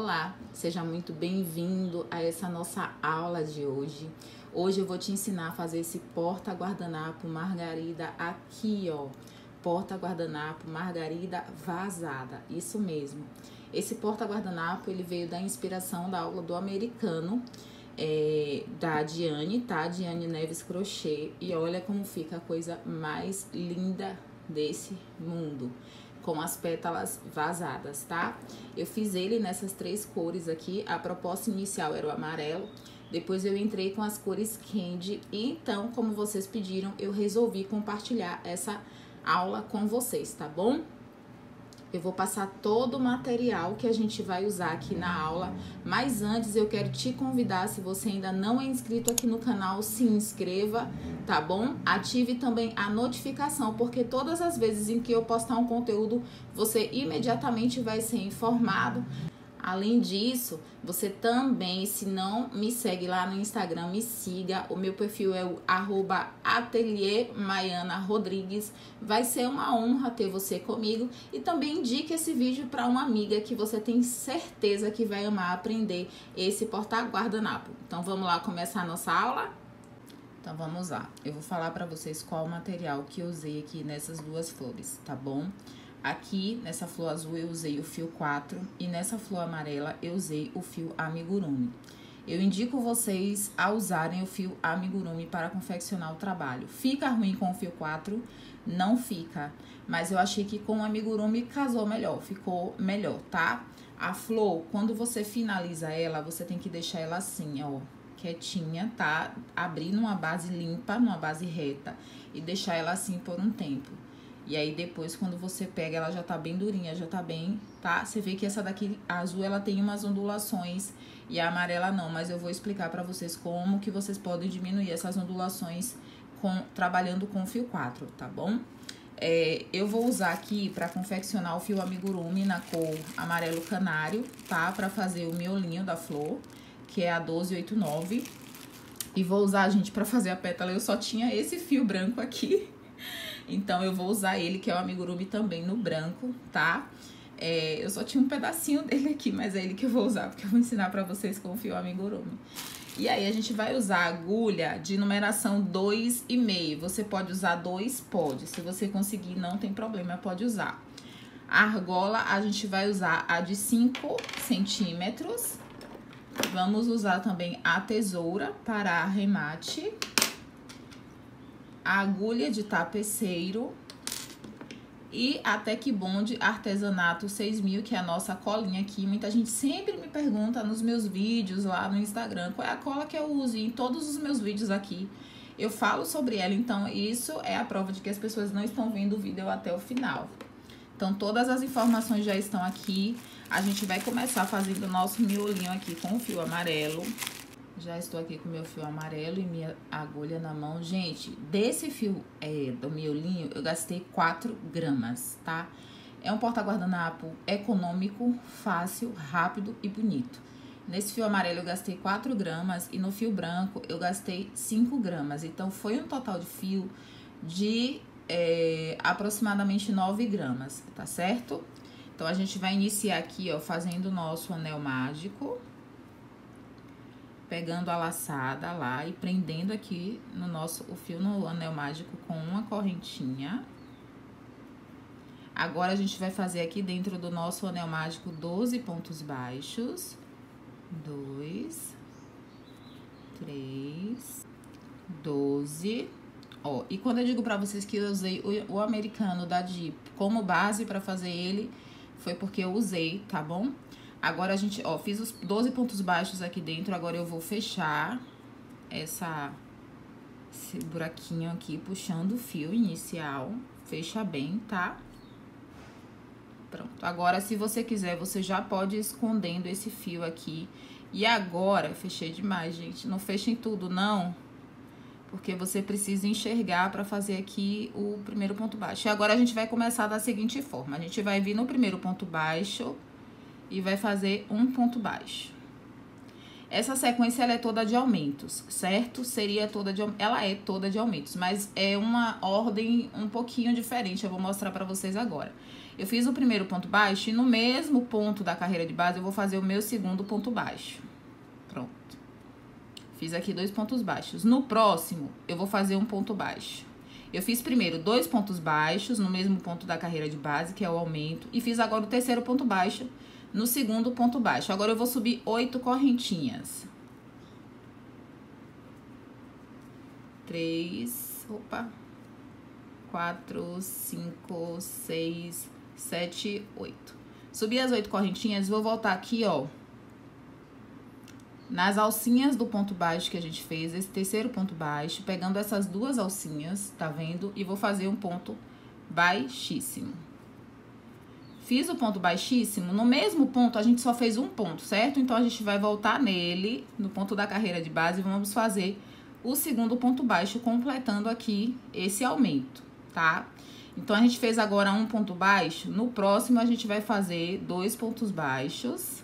Olá, seja muito bem-vindo a essa nossa aula de hoje. Hoje eu vou te ensinar a fazer esse porta-guardanapo margarida aqui, ó. Porta-guardanapo margarida vazada, isso mesmo. Esse porta-guardanapo, ele veio da inspiração da aula do americano, da Diane, tá? Diane Neves Crochê. E olha como fica a coisa mais linda desse mundo, com as pétalas vazadas, tá? Eu fiz ele nessas três cores aqui. A proposta inicial era o amarelo, depois eu entrei com as cores candy. E então, como vocês pediram, eu resolvi compartilhar essa aula com vocês, tá bom? Eu vou passar todo o material que a gente vai usar aqui na aula, mas antes eu quero te convidar, se você ainda não é inscrito aqui no canal, se inscreva, tá bom? Ative também a notificação, porque todas as vezes em que eu postar um conteúdo, você imediatamente vai ser informado. Além disso, você também, se não me segue lá no Instagram, me siga. O meu perfil é o @ateliermaianarodrigues. Vai ser uma honra ter você comigo. E também indique esse vídeo para uma amiga que você tem certeza que vai amar aprender esse porta-guardanapo. Então, vamos lá começar a nossa aula? Então, vamos lá. Eu vou falar para vocês qual o material que eu usei aqui nessas duas flores, tá bom? Aqui, nessa flor azul, eu usei o fio 4 e nessa flor amarela, eu usei o fio amigurumi. Eu indico vocês a usarem o fio amigurumi para confeccionar o trabalho. Fica ruim com o fio 4? Não fica, mas eu achei que com o amigurumi casou melhor, ficou melhor, tá? A flor, quando você finaliza ela, você tem que deixar ela assim, ó, quietinha, tá? Abrir numa base limpa, numa base reta e deixar ela assim por um tempo. E aí, depois, quando você pega, ela já tá bem durinha, já tá bem, tá? Você vê que essa daqui, a azul, ela tem umas ondulações e a amarela não. Mas eu vou explicar pra vocês como que vocês podem diminuir essas ondulações trabalhando com o fio 4, tá bom? Eu vou usar aqui pra confeccionar o fio amigurumi na cor amarelo canário, tá? Pra fazer o miolinho da flor, que é a 1289. E vou usar, gente, pra fazer a pétala, eu só tinha esse fio branco aqui. Então, eu vou usar ele, que é o amigurumi também no branco, tá? Eu só tinha um pedacinho dele aqui, mas é ele que eu vou usar, porque eu vou ensinar pra vocês com o fio amigurumi. E aí, a gente vai usar a agulha de numeração 2,5. Você pode usar 2? Pode. Se você conseguir, não tem problema, pode usar. A argola, a gente vai usar a de 5 centímetros. Vamos usar também a tesoura para arremate. A agulha de tapeceiro e a Tec Bond Artesanato 6000, que é a nossa colinha aqui. Muita gente sempre me pergunta nos meus vídeos lá no Instagram qual é a cola que eu uso. E em todos os meus vídeos aqui eu falo sobre ela, então isso é a prova de que as pessoas não estão vendo o vídeo até o final. Então, todas as informações já estão aqui. A gente vai começar fazendo o nosso miolinho aqui com o fio amarelo. Já estou aqui com meu fio amarelo e minha agulha na mão. Gente, desse fio do miolinho, eu gastei 4 gramas, tá? É um porta-guardanapo econômico, fácil, rápido e bonito. Nesse fio amarelo eu gastei 4 gramas e no fio branco eu gastei 5 gramas. Então, foi um total de fio de aproximadamente 9 gramas, tá certo? Então, a gente vai iniciar aqui, ó, fazendo o nosso anel mágico. Pegando a laçada lá e prendendo aqui o fio no anel mágico com uma correntinha. Agora, a gente vai fazer aqui dentro do nosso anel mágico 12 pontos baixos. 2, 3, 12. Ó, e quando eu digo pra vocês que eu usei o americano da Dip como base pra fazer ele, foi porque eu usei, tá bom? Agora, a gente, ó, fiz os 12 pontos baixos aqui dentro. Agora, eu vou fechar esse buraquinho aqui, puxando o fio inicial. Fecha bem, tá? Pronto. Agora, se você quiser, você já pode ir escondendo esse fio aqui. E agora, fechei demais, gente. Não fechem tudo, não. Porque você precisa enxergar para fazer aqui o primeiro ponto baixo. E agora, a gente vai começar da seguinte forma. A gente vai vir no primeiro ponto baixo e vai fazer um ponto baixo. Essa sequência, ela é toda de aumentos, certo? Ela é toda de aumentos, mas é uma ordem um pouquinho diferente, eu vou mostrar pra vocês agora. Eu fiz o primeiro ponto baixo e no mesmo ponto da carreira de base eu vou fazer o meu segundo ponto baixo. Pronto. Fiz aqui 2 pontos baixos. No próximo, eu vou fazer um ponto baixo. Eu fiz primeiro 2 pontos baixos no mesmo ponto da carreira de base, que é o aumento, e fiz agora o terceiro ponto baixo no segundo ponto baixo. Agora eu vou subir 8 correntinhas. 3, 4, 5, 6, 7, 8. Subi as 8 correntinhas, vou voltar aqui, ó, nas alcinhas do ponto baixo que a gente fez, esse terceiro ponto baixo, pegando essas 2 alcinhas, tá vendo? E vou fazer um ponto baixíssimo. Fiz o ponto baixíssimo, no mesmo ponto a gente só fez um ponto, certo? Então, a gente vai voltar nele, no ponto da carreira de base, e vamos fazer o segundo ponto baixo, completando aqui esse aumento, tá? Então, a gente fez agora um ponto baixo, no próximo a gente vai fazer 2 pontos baixos.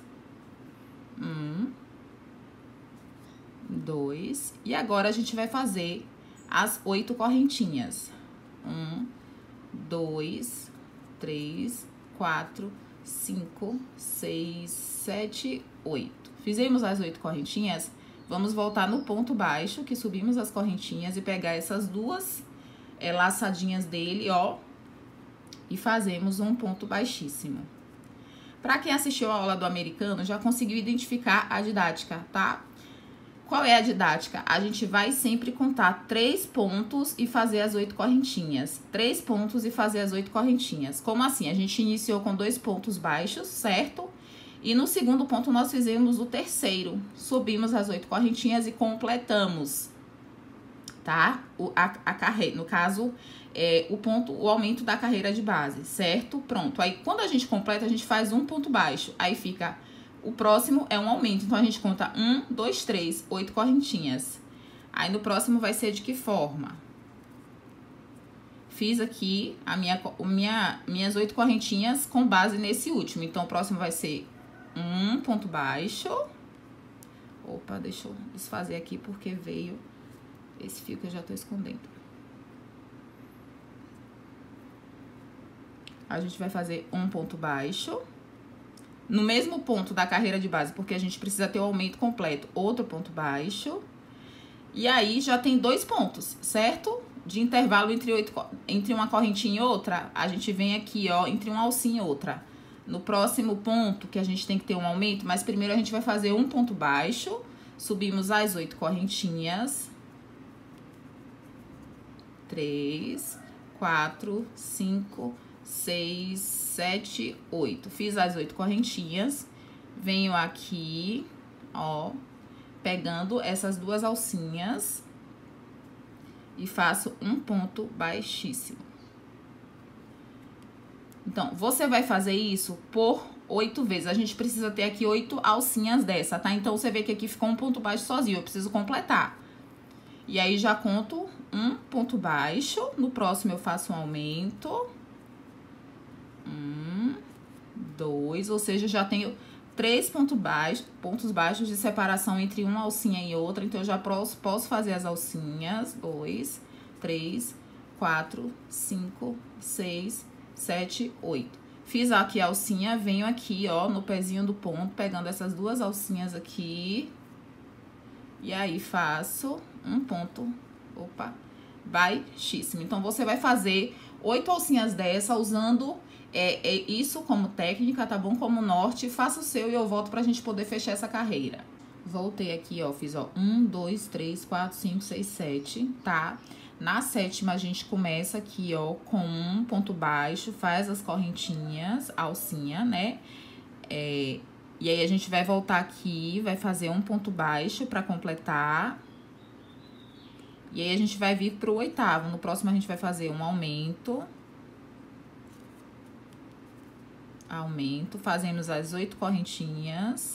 2. E agora a gente vai fazer as 8 correntinhas. 1, 2, 3, 4, 5, 6, 7, 8. Fizemos as 8 correntinhas. Vamos voltar no ponto baixo, que subimos as correntinhas, e pegar essas 2 laçadinhas dele, ó, e fazemos um ponto baixíssimo. Para quem assistiu a aula do americano, já conseguiu identificar a didática, tá? Qual é a didática? A gente vai sempre contar 3 pontos e fazer as 8 correntinhas. 3 pontos e fazer as 8 correntinhas. Como assim? A gente iniciou com 2 pontos baixos, certo? E no segundo ponto nós fizemos o terceiro. Subimos as 8 correntinhas e completamos, tá? A carreira, no caso, o aumento da carreira de base, certo? Pronto. Aí, quando a gente completa, a gente faz um ponto baixo. Aí fica... O próximo é um aumento, então a gente conta 1, 2, 3, 8 correntinhas. Aí no próximo vai ser de que forma? Fiz aqui minhas 8 correntinhas com base nesse último. Então o próximo vai ser um ponto baixo. Opa, deixa eu desfazer aqui porque veio esse fio que eu já tô escondendo. A gente vai fazer um ponto baixo. No mesmo ponto da carreira de base, porque a gente precisa ter o aumento completo, outro ponto baixo. E aí, já tem 2 pontos, certo? De intervalo entre uma correntinha e outra, a gente vem aqui, ó, entre uma alcinha e outra. No próximo ponto, que a gente tem que ter um aumento, mas primeiro a gente vai fazer um ponto baixo. Subimos as 8 correntinhas. 3, 4, 5... 6, 7, 8. Fiz as 8 correntinhas. Venho aqui, ó, pegando essas 2 alcinhas e faço um ponto baixíssimo. Então, você vai fazer isso por 8 vezes. A gente precisa ter aqui 8 alcinhas dessa, tá? Então, você vê que aqui ficou um ponto baixo sozinho. Eu preciso completar. E aí, já conto um ponto baixo. No próximo, eu faço um aumento. 1, 2, ou seja, já tenho 3 pontos baixos de separação entre uma alcinha e outra. Então, eu já posso fazer as alcinhas. 2, 3, 4, 5, 6, 7, 8. Fiz aqui a alcinha, venho aqui, ó, no pezinho do ponto, pegando essas 2 alcinhas aqui. E aí, faço um ponto, baixíssimo. Então, você vai fazer 8 alcinhas dessa usando... isso como técnica, tá bom? Como norte, faça o seu e eu volto pra gente poder fechar essa carreira. Voltei aqui, ó, fiz, ó, 1, 2, 3, 4, 5, 6, 7, tá? Na sétima, a gente começa aqui, ó, com um ponto baixo, faz as correntinhas, alcinha, né? E aí, a gente vai voltar aqui, vai fazer um ponto baixo pra completar. E aí, a gente vai vir pro 8º. No próximo, a gente vai fazer um aumento. Aumento, fazemos as 8 correntinhas.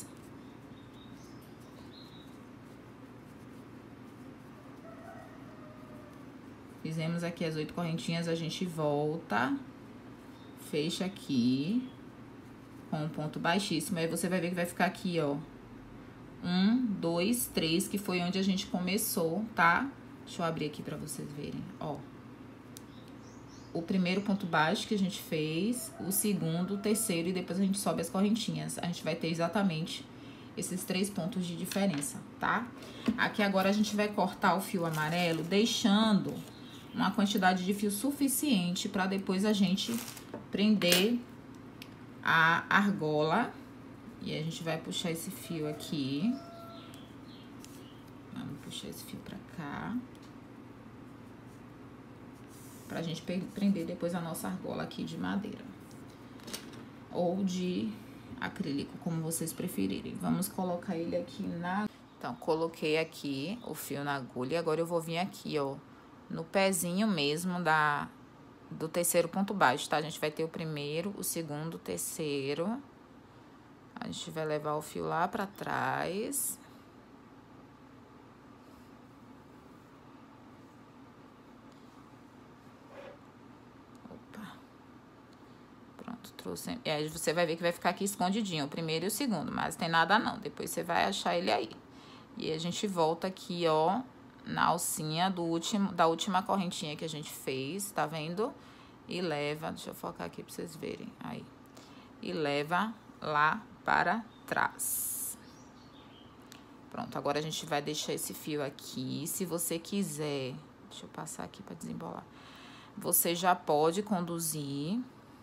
Fizemos aqui as 8 correntinhas, a gente volta, fecha aqui, com um ponto baixíssimo. Aí, você vai ver que vai ficar aqui, ó, 1, 2, 3, que foi onde a gente começou, tá? Deixa eu abrir aqui pra vocês verem, ó. o primeiro ponto baixo que a gente fez, o segundo, o terceiro e depois a gente sobe as correntinhas. A gente vai ter exatamente esses 3 pontos de diferença, tá? Aqui agora a gente vai cortar o fio amarelo, deixando uma quantidade de fio suficiente para depois a gente prender a argola. E a gente vai puxar esse fio aqui. Vamos puxar esse fio pra cá. Pra gente prender depois a nossa argola aqui de madeira. Ou de acrílico, como vocês preferirem. Vamos colocar ele aqui na... Então, coloquei aqui o fio na agulha. Agora eu vou vir aqui, ó, no pezinho mesmo do terceiro ponto baixo, tá? A gente vai ter o primeiro, o segundo, o terceiro. A gente vai levar o fio lá pra trás. Opa. Pronto, trouxe. E aí você vai ver que vai ficar aqui escondidinho, o primeiro e o segundo, mas tem nada não. Depois você vai achar ele aí. E a gente volta aqui, ó, na alcinha da última correntinha que a gente fez, tá vendo? E leva, deixa eu focar aqui pra vocês verem, aí. E leva lá para trás. Pronto, agora a gente vai deixar esse fio aqui. Se você quiser, deixa eu passar aqui para desembolar. Você já pode conduzir.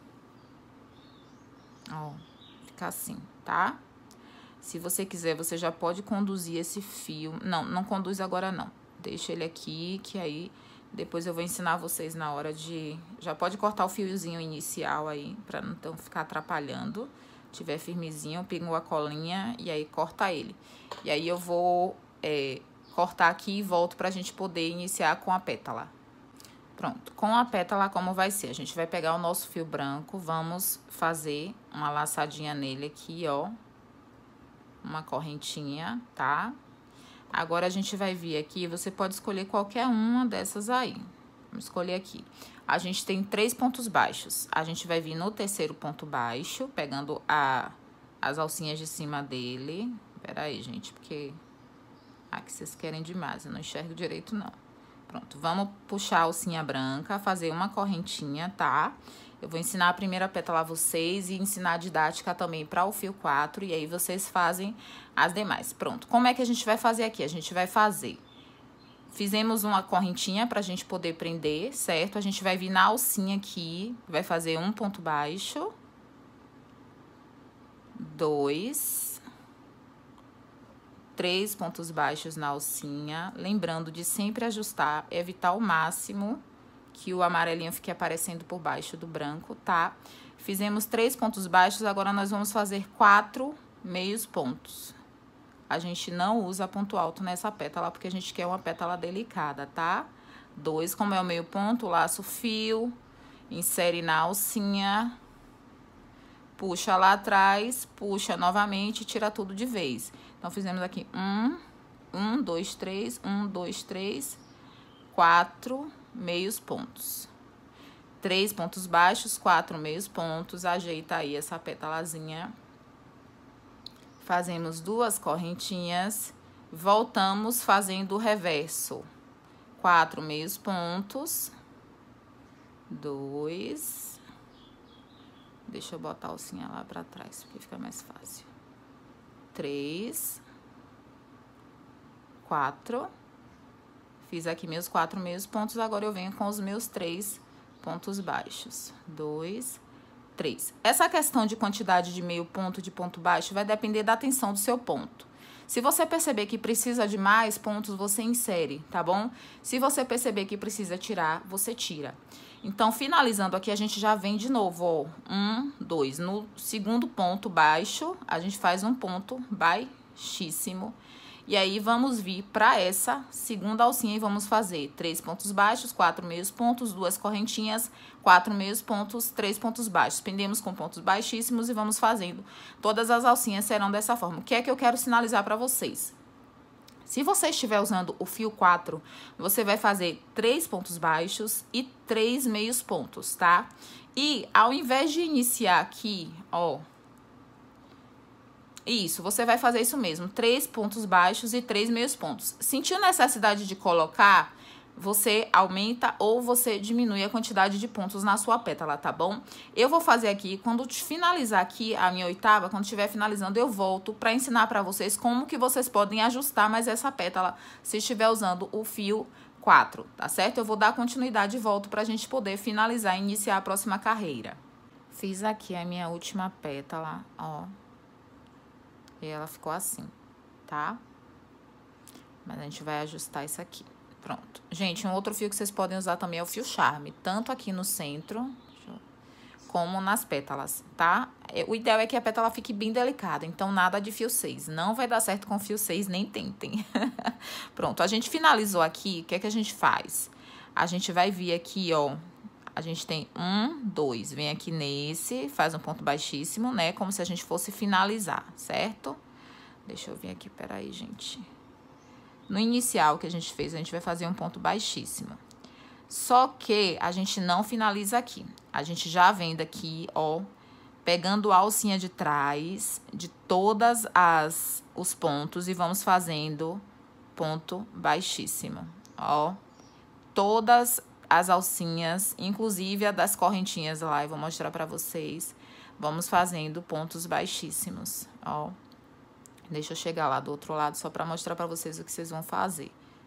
Ó, fica assim, tá? Se você quiser, você já pode conduzir esse fio. Não, não conduz agora não. Deixa ele aqui, que aí depois eu vou ensinar vocês na hora de... Já pode cortar o fiozinho inicial aí, pra não ficar atrapalhando. Tiver firmezinho, pingou a colinha e aí corta ele. E aí eu vou cortar aqui e volto pra gente poder iniciar com a pétala. Pronto, com a pétala como vai ser? A gente vai pegar o nosso fio branco, vamos fazer uma laçadinha nele aqui, ó. Uma correntinha, tá? Agora a gente vai vir aqui, você pode escolher qualquer uma dessas aí. Vamos escolher aqui. A gente tem 3 pontos baixos. A gente vai vir no terceiro ponto baixo, pegando as alcinhas de cima dele. Pera aí, gente, porque aqui vocês querem demais, eu não enxergo direito, não. Pronto, vamos puxar a alcinha branca, fazer uma correntinha, tá? Eu vou ensinar a primeira pétala a vocês e ensinar a didática também para o fio 4, e aí vocês fazem as demais. Pronto, como é que a gente vai fazer aqui? A gente vai fazer... Fizemos uma correntinha pra gente poder prender, certo? A gente vai vir na alcinha aqui, vai fazer um ponto baixo, 2, 3 pontos baixos na alcinha, lembrando de sempre ajustar, evitar ao máximo que o amarelinho fique aparecendo por baixo do branco, tá? Fizemos 3 pontos baixos, agora nós vamos fazer 4 meios pontos. A gente não usa ponto alto nessa pétala, porque a gente quer uma pétala delicada, tá? 2, como é o meio ponto, laço o fio, insere na alcinha, puxa lá atrás, puxa novamente, tira tudo de vez. Então, fizemos aqui 1, 2, 3, 1, 2, 3, 4 meios pontos. 3 pontos baixos, 4 meios pontos, ajeita aí essa pétalazinha. Fazemos 2 correntinhas, voltamos fazendo o reverso. 4 meios pontos, 2, deixa eu botar a alcinha lá pra trás, porque fica mais fácil. 3, 4, fiz aqui meus 4 meios pontos, agora eu venho com os meus 3 pontos baixos. 2, 3. Essa questão de quantidade de meio ponto de ponto baixo vai depender da tensão do seu ponto. Se você perceber que precisa de mais pontos, você insere, tá bom? Se você perceber que precisa tirar, você tira. Então, finalizando aqui, a gente já vem de novo, ó. 1, 2. No segundo ponto baixo, a gente faz um ponto baixíssimo. E aí, vamos vir para essa segunda alcinha e vamos fazer 3 pontos baixos, 4 meios pontos, 2 correntinhas, 4 meios pontos, 3 pontos baixos. Prendemos com pontos baixíssimos e vamos fazendo. Todas as alcinhas serão dessa forma. O que é que eu quero sinalizar para vocês? Se você estiver usando o fio 4, você vai fazer 3 pontos baixos e 3 meios pontos, tá? E ao invés de iniciar aqui, ó... Isso, você vai fazer isso mesmo, 3 pontos baixos e 3 meios pontos. Sentiu necessidade de colocar você aumenta ou você diminui a quantidade de pontos na sua pétala, tá bom? Eu vou fazer aqui, quando finalizar aqui a minha oitava, quando estiver finalizando, eu volto para ensinar para vocês como que vocês podem ajustar mais essa pétala se estiver usando o fio 4, tá certo? Eu vou dar continuidade e volto pra gente poder finalizar e iniciar a próxima carreira. Fiz aqui a minha última pétala, ó. E ela ficou assim, tá? Mas a gente vai ajustar isso aqui. Pronto. Gente, um outro fio que vocês podem usar também é o fio charme. Tanto aqui no centro, como nas pétalas, tá? O ideal é que a pétala fique bem delicada. Então, nada de fio 6. Não vai dar certo com fio 6, nem tentem. Pronto, a gente finalizou aqui. O que é que a gente faz? A gente vai vir aqui, ó. A gente tem 1, 2. Vem aqui nesse, faz um ponto baixíssimo, né? Como se a gente fosse finalizar, certo? Deixa eu vir aqui, peraí, gente. No inicial que a gente fez, a gente vai fazer um ponto baixíssimo. Só que a gente não finaliza aqui. A gente já vem daqui, ó, pegando a alcinha de trás de todas os pontos e vamos fazendo ponto baixíssimo, ó. Todas as alcinhas, inclusive a das correntinhas lá, eu vou mostrar pra vocês. Vamos fazendo pontos baixíssimos, ó. Deixa eu chegar lá do outro lado só pra mostrar pra vocês o que vocês vão fazer.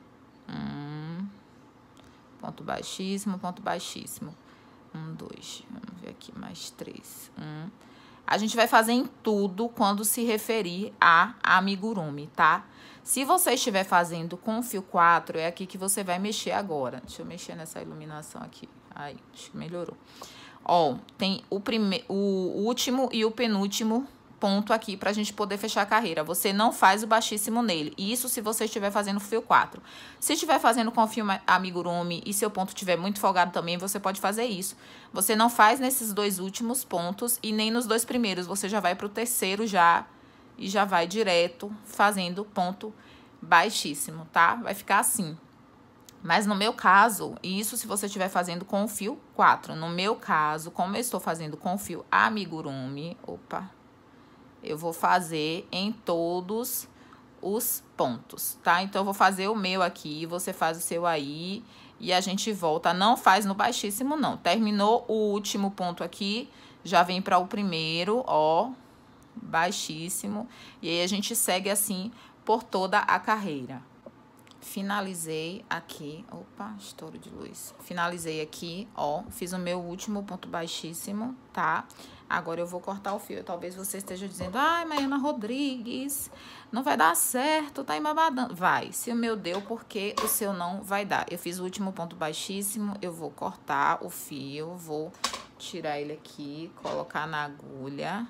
Ponto baixíssimo, ponto baixíssimo. 1, 2, vamos ver aqui, mais 3. A gente vai fazer em tudo quando se referir a amigurumi, tá? Se você estiver fazendo com o fio 4, é aqui que você vai mexer agora. Deixa eu mexer nessa iluminação aqui. Aí, acho que melhorou. Ó, tem o último e o penúltimo ponto aqui pra gente poder fechar a carreira. Você não faz o baixíssimo nele. Isso se você estiver fazendo fio 4. Se estiver fazendo com fio amigurumi e seu ponto estiver muito folgado também, você pode fazer isso. Você não faz nesses dois últimos pontos e nem nos dois primeiros. Você já vai pro terceiro já e já vai direto fazendo ponto baixíssimo, tá? Vai ficar assim. Mas no meu caso, isso se você estiver fazendo com o fio 4. No meu caso, como eu estou fazendo com o fio amigurumi, eu vou fazer em todos os pontos, tá? Então, eu vou fazer o meu aqui, você faz o seu aí e a gente volta. Não faz no baixíssimo, não. Terminou o último ponto aqui, já vem para o primeiro, ó, baixíssimo. E aí, a gente segue assim por toda a carreira. Finalizei aqui, estouro de luz. Finalizei aqui, ó, fiz o meu último ponto baixíssimo, tá? Agora eu vou cortar o fio. Talvez você esteja dizendo, ai, Maiana Rodrigues, não vai dar certo, tá embabadando. Vai, se o meu deu, porque o seu não vai dar. Eu fiz o último ponto baixíssimo, eu vou cortar o fio, vou tirar ele aqui, colocar na agulha.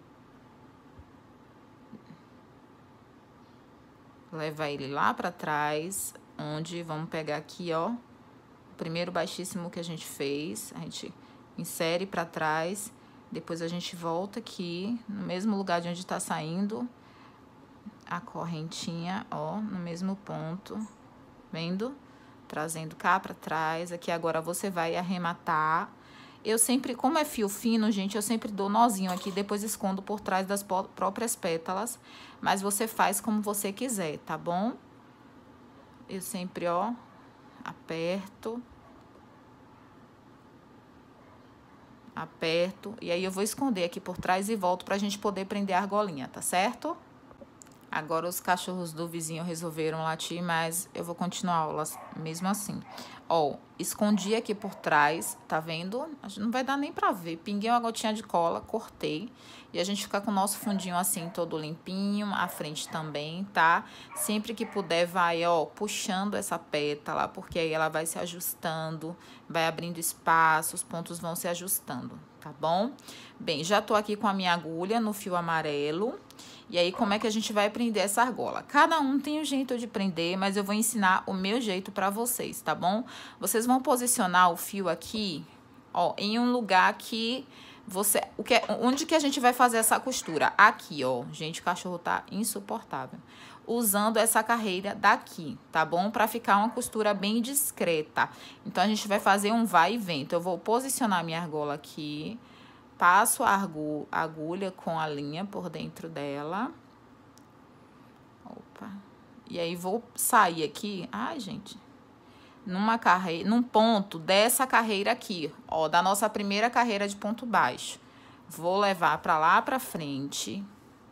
Levar ele lá pra trás, onde vamos pegar aqui, ó, o primeiro baixíssimo que a gente fez. A gente insere pra trás, depois a gente volta aqui, no mesmo lugar de onde tá saindo a correntinha, ó, no mesmo ponto, vendo? Trazendo cá pra trás. Aqui agora você vai arrematar. Eu sempre, como é fio fino, gente, eu sempre dou nozinho aqui, depois escondo por trás das próprias pétalas. Mas você faz como você quiser, tá bom? Eu sempre, ó, aperto. Aperto. E aí, eu vou esconder aqui por trás e volto pra gente poder prender a argolinha, tá certo? Agora, os cachorros do vizinho resolveram latir, mas eu vou continuar a aula mesmo assim. Ó, escondi aqui por trás, tá vendo? Não vai dar nem pra ver. Pinguei uma gotinha de cola, cortei. E a gente fica com o nosso fundinho assim, todo limpinho. A frente também, tá? Sempre que puder, vai, ó, puxando essa pétala, porque aí ela vai se ajustando, vai abrindo espaço, os pontos vão se ajustando, tá bom? Bem, já tô aqui com a minha agulha no fio amarelo. E aí, como é que a gente vai prender essa argola? Cada um tem um jeito de prender, mas eu vou ensinar o meu jeito pra vocês, tá bom? Vocês vão posicionar o fio aqui, ó, em um lugar que você... onde que a gente vai fazer essa costura? Aqui, ó. Gente, o cachorro tá insuportável. Usando essa carreira daqui, tá bom? Pra ficar uma costura bem discreta. Então, a gente vai fazer um vai e vem. Então, eu vou posicionar a minha argola aqui. Passo a agulha com a linha por dentro dela. Opa. E aí, vou sair aqui. Ai, gente. num ponto dessa carreira aqui, ó, da nossa primeira carreira de ponto baixo. Vou levar pra lá pra frente.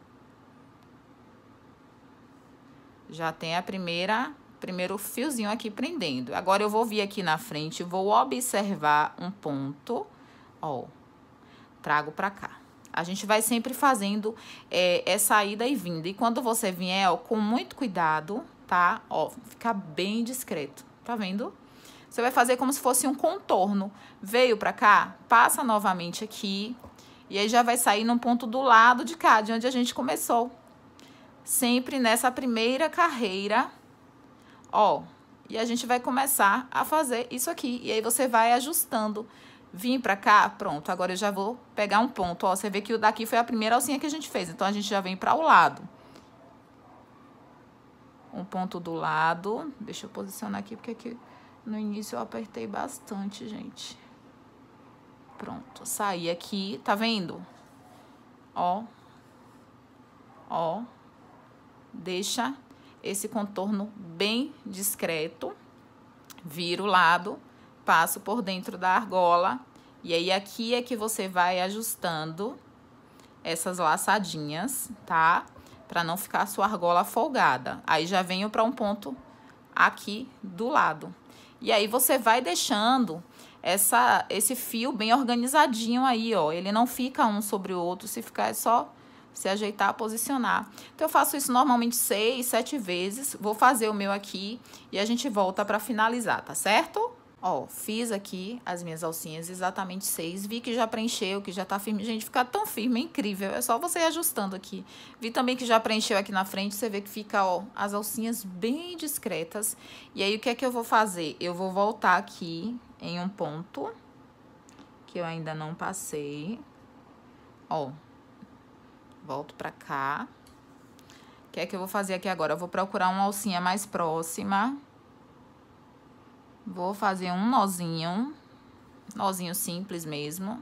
Já tem a primeiro fiozinho aqui prendendo. Agora, eu vou vir aqui na frente, vou observar um ponto, ó, trago pra cá. A gente vai sempre fazendo essa ida e vinda. E quando você vier, ó, com muito cuidado, tá? Ó, fica bem discreto, tá vendo? Você vai fazer como se fosse um contorno. Veio pra cá, passa novamente aqui. E aí, já vai sair num ponto do lado de cá, de onde a gente começou. Sempre nessa primeira carreira, ó. E a gente vai começar a fazer isso aqui. E aí, você vai ajustando. Vim pra cá, pronto. Agora, eu já vou pegar um ponto, ó. Você vê que o daqui foi a primeira alcinha que a gente fez. Então, a gente já vem pra o lado. Um ponto do lado. Deixa eu posicionar aqui, porque aqui no início eu apertei bastante, gente. Pronto, saí aqui, tá vendo? Ó. Ó. Deixa esse contorno bem discreto. Viro o lado, passo por dentro da argola. E aí, aqui é que você vai ajustando essas laçadinhas, tá? Pra não ficar a sua argola folgada. Aí, já venho pra um ponto aqui do lado. E aí, você vai deixando esse fio bem organizadinho aí, ó. Ele não fica um sobre o outro, se ficar é só se ajeitar, posicionar. Então, eu faço isso normalmente 6, 7 vezes. Vou fazer o meu aqui e a gente volta pra finalizar, tá certo? Ó, fiz aqui as minhas alcinhas exatamente 6. Vi que já preencheu, que já tá firme. Gente, fica tão firme, é incrível. É só você ir ajustando aqui. Vi também que já preencheu aqui na frente. Você vê que fica, ó, as alcinhas bem discretas. E aí, o que é que eu vou fazer? Eu vou voltar aqui em um ponto que eu ainda não passei. Ó, volto pra cá. O que é que eu vou fazer aqui agora? Eu vou procurar uma alcinha mais próxima. Vou fazer um nozinho simples mesmo.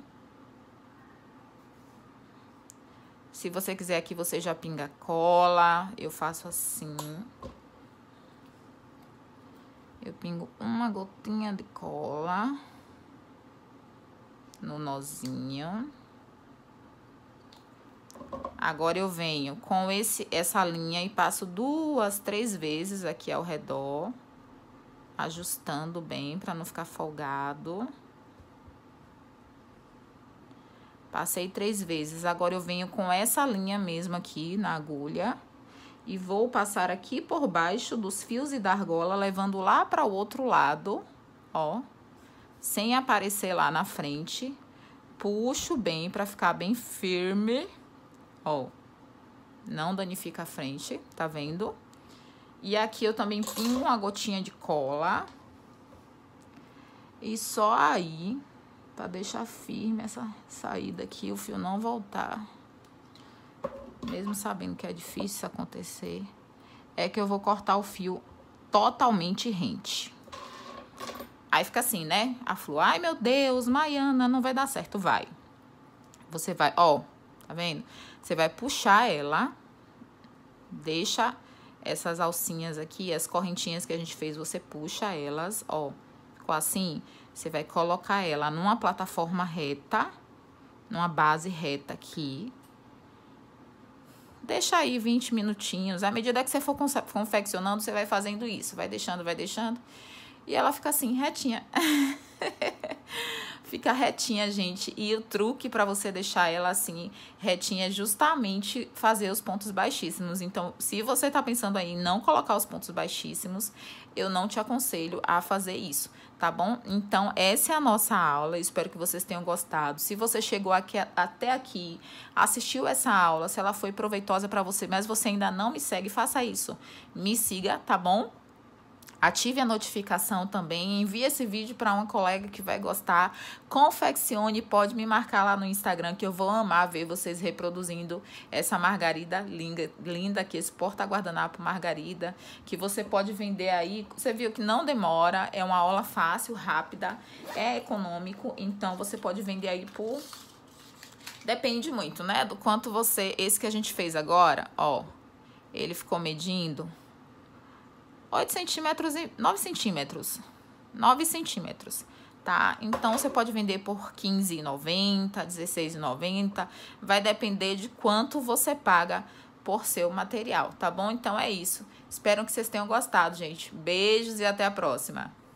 Se você quiser aqui, você já pinga cola. Eu faço assim. Eu pingo uma gotinha de cola no nozinho. Agora, eu venho com essa linha e passo 2, 3 vezes aqui ao redor. Ajustando bem, pra não ficar folgado. Passei 3 vezes. Agora, eu venho com essa linha mesmo aqui na agulha. E vou passar aqui por baixo dos fios e da argola, levando lá para o outro lado, ó. Sem aparecer lá na frente. Puxo bem pra ficar bem firme, ó. Não danifica a frente, tá vendo? E aqui eu também pingo uma gotinha de cola. E só aí, pra deixar firme essa saída aqui, o fio não voltar. Mesmo sabendo que é difícil isso acontecer, é que eu vou cortar o fio totalmente rente. Aí fica assim, né? A flor, ai meu Deus, Maiana, não vai dar certo. Vai. Você vai, ó, tá vendo? Você vai puxar ela, deixa essas alcinhas aqui, as correntinhas que a gente fez, você puxa elas, ó. Ficou assim? Você vai colocar ela numa plataforma reta, numa base reta aqui. Deixa aí 20 minutinhos. À medida que você for confeccionando, você vai fazendo isso. Vai deixando, vai deixando. E ela fica assim, retinha. Fica retinha, gente. E o truque pra você deixar ela assim, retinha, é justamente fazer os pontos baixíssimos. Então, se você tá pensando aí em não colocar os pontos baixíssimos, eu não te aconselho a fazer isso, tá bom? Então, essa é a nossa aula. Espero que vocês tenham gostado. Se você chegou aqui, até aqui, assistiu essa aula, se ela foi proveitosa pra você, mas você ainda não me segue, faça isso. Me siga, tá bom? Ative a notificação também, envie esse vídeo para uma colega que vai gostar, confeccione, pode me marcar lá no Instagram que eu vou amar ver vocês reproduzindo essa margarida linda aqui, esse porta-guardanapo margarida, que você pode vender aí, você viu que não demora, é uma aula fácil, rápida, é econômico, então você pode vender aí por... Depende muito, né, do quanto você... Esse que a gente fez agora, ó, ele ficou medindo... 8 centímetros e 9 centímetros. 9 centímetros, tá? Então, você pode vender por R$15,90, R$16,90, vai depender de quanto você paga por seu material, tá bom? Então, é isso. Espero que vocês tenham gostado, gente. Beijos e até a próxima.